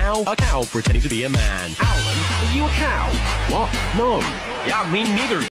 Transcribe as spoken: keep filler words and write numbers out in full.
cow, a cow pretending to be a man. Alan, are you a cow? What? No. Yeah, me neither.